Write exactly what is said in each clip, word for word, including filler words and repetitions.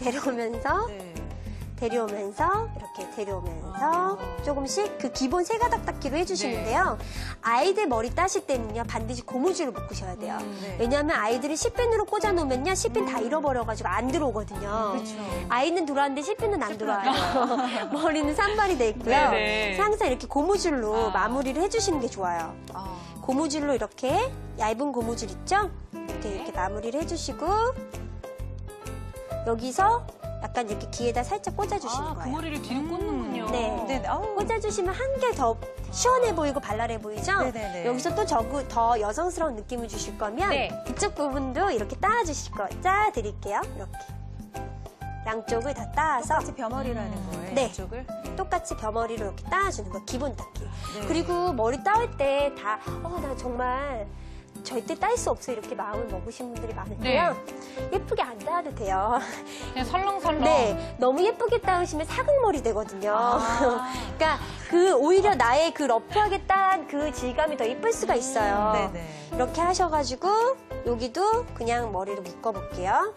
데려오면서 네. 데려오면서 이렇게 데려오면서 조금씩 그 기본 세 가닥 닦기로 해주시는데요. 네. 아이들 머리 따실 때는요 반드시 고무줄을 묶으셔야 돼요. 음, 네. 왜냐하면 아이들이 십 핀으로 꽂아놓으면요 십 핀 다 잃어버려가지고 안 들어오거든요. 그렇죠. 아이는 들어왔는데 십 핀은 안 들어와요. 머리는 산발이 돼 있고요. 네네. 그래서 항상 이렇게 고무줄로 아. 마무리를 해주시는 게 좋아요. 아. 고무줄로 이렇게 얇은 고무줄 있죠? 이렇게 이렇게 마무리를 해주시고 여기서 약간 이렇게 귀에다 살짝 꽂아주시는 아, 그 거예요. 머리를 뒤로 꽂는군요. 네. 네. 아우. 꽂아주시면 한결 더 시원해 보이고 발랄해 보이죠? 네네네. 여기서 또 저구, 더 여성스러운 느낌을 주실 거면 네. 이쪽 부분도 이렇게 따주실 거, 짜드릴게요. 이렇게. 양쪽을 다 따서 똑같이 벼머리라는 거예요. 네. 이쪽을. 똑같이 벼머리로 이렇게 따주는 거, 기본 닦기. 네. 그리고 머리 따올 때 다, 어, 나 정말 절대 딸 수 없어 이렇게 마음을 먹으신 분들이 많은데요. 예쁘게 안 따도 돼요. 그냥 설렁설렁. 네, 너무 예쁘게 따으시면 사각머리 되거든요. 아. 그러니까 그 오히려 나의 그 러프하게 딴 그 질감이 더 예쁠 수가 있어요. 네네. 이렇게 하셔가지고 여기도 그냥 머리를 묶어볼게요.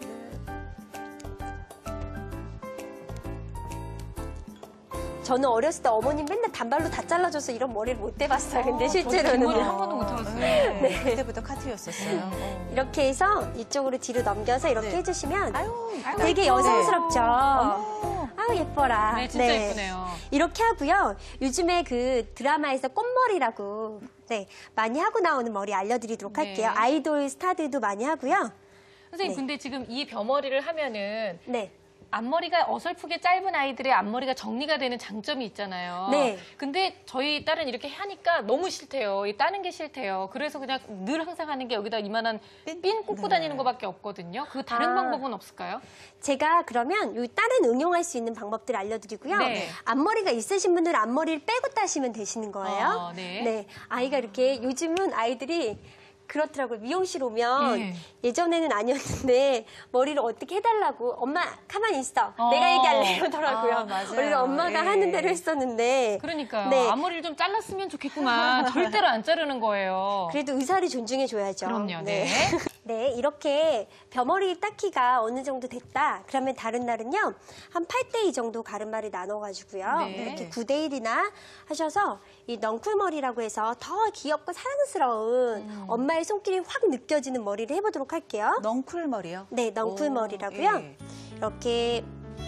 저는 어렸을 때 어머님 맨날 단발로 다 잘라줘서 이런 머리를 못 대봤어요. 근데 어, 실제로는 저도 긴 머리 한 번도 못 해봤어요. 네. 그때부터 카트였었어요. 어. 이렇게 해서 이쪽으로 뒤로 넘겨서 이렇게 네. 해주시면 아유, 되게 네. 여성스럽죠. 어머. 아우 예뻐라. 네, 진짜 예쁘네요. 이렇게 하고요. 요즘에 그 드라마에서 꽃머리라고 네, 많이 하고 나오는 머리 알려드리도록 네. 할게요. 아이돌 스타들도 많이 하고요. 선생님, 네. 근데 지금 이 벼머리를 하면은 네. 앞머리가 어설프게 짧은 아이들의 앞머리가 정리가 되는 장점이 있잖아요. 네. 근데 저희 딸은 이렇게 하니까 너무 싫대요. 이 따는 게 싫대요. 그래서 그냥 늘 항상 하는 게 여기다 이만한 핀, 핀 꽂고 네. 다니는 것밖에 없거든요. 그 다른 아. 방법은 없을까요? 제가 그러면 요 다른 응용할 수 있는 방법들 알려드리고요. 네. 앞머리가 있으신 분들은 앞머리를 빼고 따시면 되시는 거예요. 어, 네. 아이가 이렇게 요즘은 아이들이 그렇더라고요. 미용실 오면 네. 예전에는 아니었는데 머리를 어떻게 해달라고 엄마 가만히 있어. 어. 내가 얘기할래 이러더라고요. 아, 맞아요. 원래 엄마가 예. 하는 대로 했었는데 그러니까요. 네. 앞머리를 좀 잘랐으면 좋겠구만. 절대로 안 자르는 거예요. 그래도 의사를 존중해줘야죠. 그럼요. 네. 네, 이렇게 벼머리 닦기가 어느 정도 됐다. 그러면 다른 날은요. 한 팔 대 이 정도 가르마를 나눠가지고요. 네. 이렇게 구 대 일이나 하셔서 이 넝쿨머리라고 해서 더 귀엽고 사랑스러운 음. 엄마의 손길이 확 느껴지는 머리를 해보도록 할게요. 넝쿨머리요? 네, 넝쿨머리라고요. 오, 예. 이렇게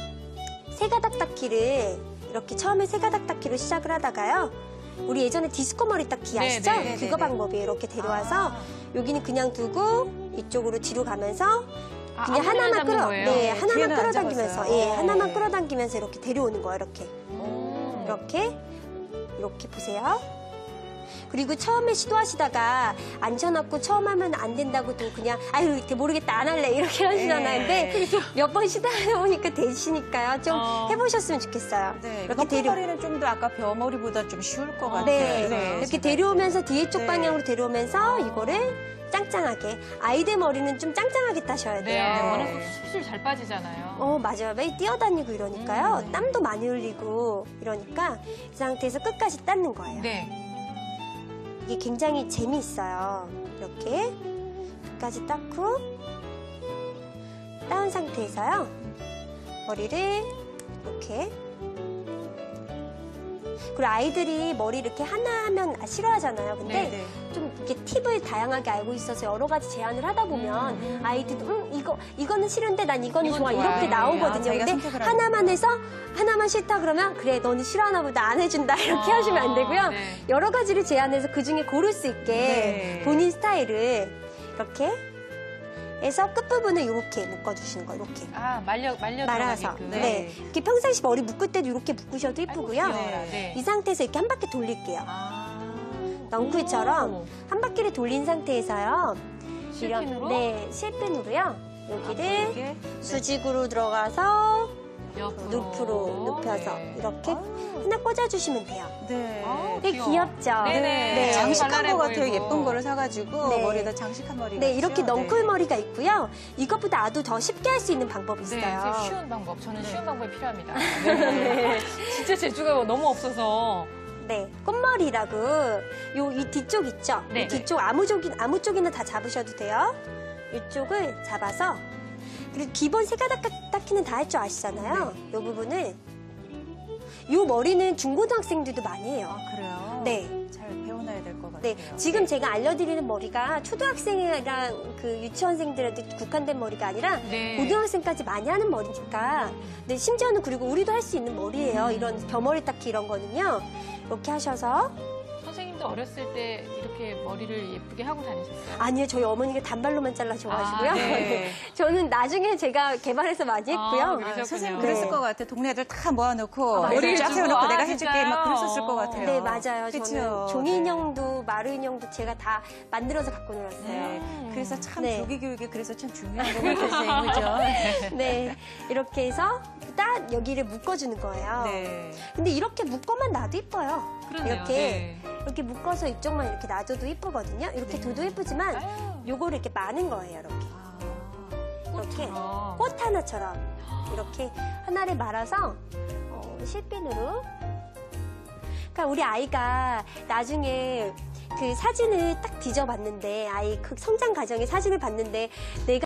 세 가닥 닦기를 이렇게 처음에 세 가닥 닦기로 시작을 하다가요. 우리 예전에 디스코 머리 닦기 네, 아시죠? 네, 네, 그거 네, 네. 방법이에요. 이렇게 데려와서 아. 여기는 그냥 두고 이쪽으로 뒤로 가면서 아, 그냥 앞머리를 하나만 잡는 끌어, 거예요? 네, 하나만 뒤에는 안 끌어당기면서, 잡았어요. 예, 어. 하나만 끌어당기면서 이렇게 데려오는 거예요. 이렇게, 오. 이렇게, 이렇게 보세요. 그리고 처음에 시도하시다가 앉혀놓고 처음 하면 안 된다고 또 그냥 아유 이렇게 모르겠다 안 할래 이렇게 하시잖아요. 근데 몇 번 시도해보니까 되시니까요. 좀 어. 해보셨으면 좋겠어요. 네, 이렇게 데려, 넝쿨머리는 좀 더 아까 벼머리보다 좀 쉬울 것 같아요. 네, 이렇게 제가 데려오면서 뒤에 쪽 네. 방향으로 데려오면서 이거를 짱짱하게 아이들 머리는 좀 짱짱하게 따셔야 돼요. 네, 워낙 술술 잘 빠지잖아요. 어 맞아요. 매일 뛰어다니고 이러니까요. 음. 땀도 많이 흘리고 이러니까 이 상태에서 끝까지 닦는 거예요. 네. 이게 굉장히 재미있어요. 이렇게 끝까지 닦고 따은 상태에서요. 머리를 이렇게 그리고 아이들이 머리 이렇게 하나 하면 싫어하잖아요. 근데 네, 네. 좀 이렇게 팁을 다양하게 알고 있어서 여러 가지 제안을 하다 보면 음. 아이들도 음 이거 이거는 싫은데 난 이거는 이건 좋아 좋아요. 이렇게 아, 나오거든요. 자기가 근데 선택을 하나만 하는구나. 해서 하나만 싫다 그러면 그래 너는 싫어하나 보다 안 해준다 이렇게 아, 하시면 안 되고요. 네. 여러 가지를 제안해서 그 중에 고를 수 있게 네. 본인 스타일을 이렇게 해서 끝부분을 이렇게 묶어주시는 거예요. 이렇게. 아, 말려, 말려 말아서. 들어가게끔. 네. 네. 이렇게 평상시 머리 묶을 때도 이렇게 묶으셔도 아이고, 예쁘고요. 귀여워라. 네. 네. 이 상태에서 이렇게 한 바퀴 돌릴게요. 아. 넝쿨처럼 오. 한 바퀴를 돌린 상태에서요. 실핀으로? 네, 실핀으로요. 여기를 이렇게? 수직으로 들어가서 옆으로. 눕으로 눕혀서 네. 이렇게 아유. 하나 꽂아주시면 돼요. 네. 아우, 되게 귀여워. 귀엽죠? 네네. 네. 장식한 발랄해 것 같아요. 보이고. 예쁜 거를 사가지고 네. 머리에다 장식한 머리 네, 같죠? 이렇게 넝쿨 머리가 있고요. 이것보다 아주 더 쉽게 할 수 있는 방법이 네, 있어요. 선생님, 쉬운 방법. 저는 쉬운 방법이 필요합니다. 네. 진짜 재주가 너무 없어서. 네, 꽃머리라고 요 이 뒤쪽 있죠? 네. 이 뒤쪽 아무 쪽이 아무 쪽이나 다 잡으셔도 돼요. 이쪽을 잡아서 그리고 기본 세 가닥 닦기는 다 할 줄 아시잖아요. 네. 이 부분을. 이 머리는 중고등학생들도 많이 해요. 아, 그래요? 네. 잘 배워놔야 될 것 같아요. 네, 지금 제가 알려드리는 머리가 초등학생이랑 그 유치원생들한테 국한된 머리가 아니라 네. 고등학생까지 많이 하는 머리니까. 네, 심지어는 그리고 우리도 할 수 있는 머리예요. 음. 이런 벼머리 닦기 이런 거는요. 이렇게 하셔서. 선생님도 어렸을 때 이렇게 머리를 예쁘게 하고 다니셨어요? 아니요, 저희 어머니가 단발로만 잘라셔가지고요. 아, 네. 저는 나중에 제가 개발해서 많이 했고요. 아, 아, 그러셨군요. 선생님 네. 그랬을 것 같아. 동네 애들 다 모아놓고 아, 맞아요. 머리를 쫙 주고, 세워놓고 아, 내가 해줄게 막 진짜요? 그랬었을 것 같아요. 네, 맞아요. 그쵸? 저는 종이 인형도 마루 인형도 제가 다 만들어서 갖고 놀았어요. 네. 음. 그래서 참 네. 조기 교육이 그래서 참 중요한 것 같아요, 선생님. 그죠? 네, 이렇게 해서 딱 여기를 묶어주는 거예요. 네. 근데 이렇게 묶어만 놔도 이뻐요. 그러네요. 이렇게 네. 이렇게 묶어서 이쪽만 이렇게 놔줘도 이쁘거든요. 이렇게 네. 둬도 예쁘지만 아유, 요거를 이렇게 마는 거예요. 이렇게 아, 이렇게 꽃처럼. 꽃 하나처럼 이렇게 하나를 말아서 어, 실핀으로. 그러니까 우리 아이가 나중에 그 사진을 딱 뒤져봤는데 아이 그 성장 과정의 사진을 봤는데 내가